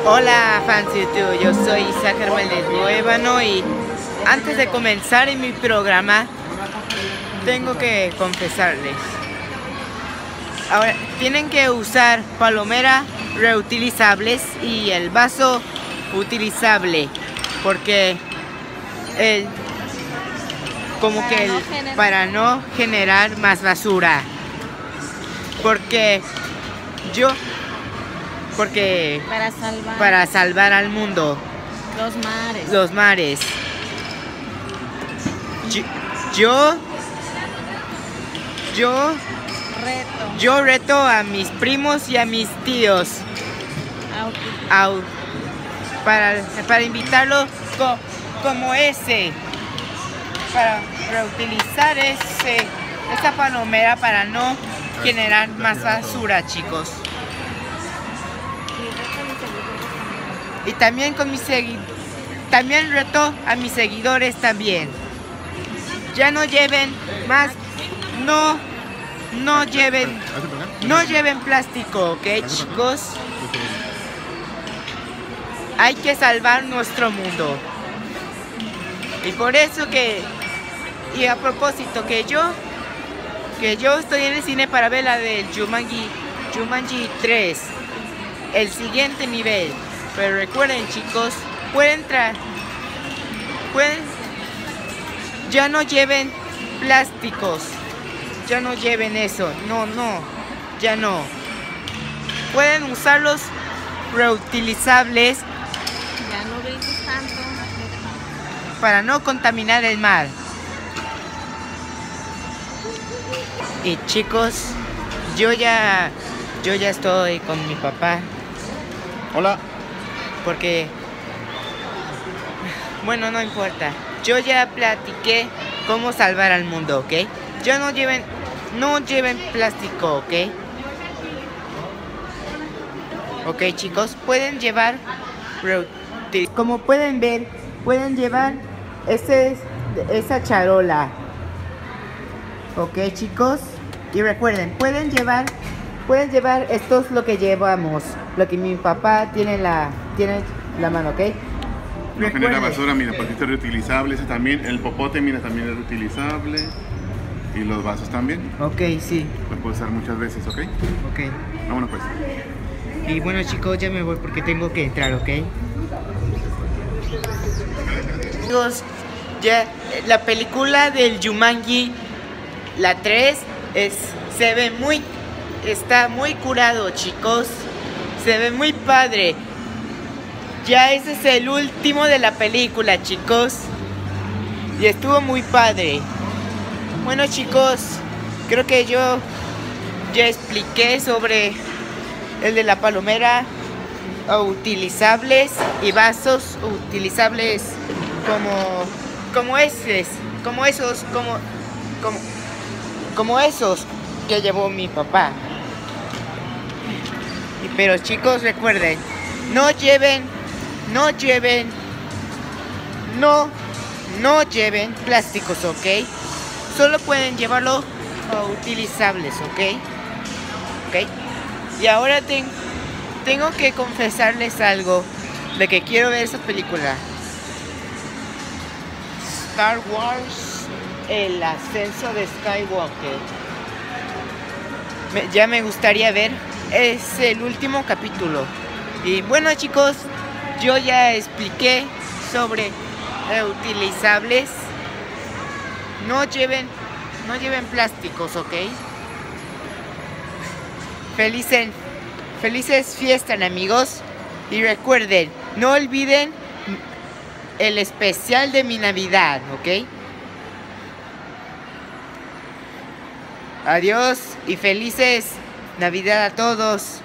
Hola fans de YouTube, yo soy Isaac Hernández Nuevano y antes de comenzar en mi programa tengo que confesarles. Ahora tienen que usar palomera reutilizables y el vaso utilizable porque para no generar más basura. Porque para salvar al mundo, los mares. Yo reto a mis primos y a mis tíos para invitarlo como para reutilizar esta palomera para no generar más basura, chicos. Y también también reto a mis seguidores también. Ya no lleven más, no lleven plástico, ¿ok, chicos? Hay que salvar nuestro mundo. Y por eso y a propósito que yo estoy en el cine para ver la del Jumanji 3, el siguiente nivel. Pero recuerden, chicos, ya no lleven plásticos, ya no lleven eso, ya no. Pueden usarlos reutilizables, ya no grites tanto, para no contaminar el mar. Y chicos, yo ya estoy con mi papá. Hola. Porque, bueno, no importa. Yo ya platiqué cómo salvar al mundo, ¿ok? Ya no lleven plástico, ¿ok? Ok, chicos, pueden llevar, como pueden ver, pueden llevar esa charola. Ok, chicos, y recuerden, pueden llevar, esto es lo que llevamos, lo que mi papá tiene la mano, ¿ok? No genera basura, mira, porque esto es reutilizable, ese también, el popote, mira, también es reutilizable. Y los vasos también. Ok, sí. Lo puedo usar muchas veces, ¿ok? Ok. Vámonos pues. Y bueno, chicos, ya me voy porque tengo que entrar, ¿ok? Chicos, ya la película del Jumanji, la 3, está muy curado, chicos. Se ve muy padre. Ya ese es el último de la película, chicos. Y estuvo muy padre. Bueno, chicos, creo que yo ya expliqué sobre el de la palomera utilizables y vasos utilizables como esos que llevó mi papá. Pero chicos, recuerden, no lleven plásticos, ¿ok? Solo pueden llevarlo utilizables, ¿ok? Y ahora tengo que confesarles algo de que quiero ver esa película. Star Wars, el ascenso de Skywalker. Ya me gustaría ver, es el último capítulo. Y bueno, chicos, yo ya expliqué sobre reutilizables. No lleven plásticos, ¿ok? Felices fiestas, amigos. Y recuerden, no olviden el especial de mi Navidad, ¿ok? Adiós y felices Navidad a todos.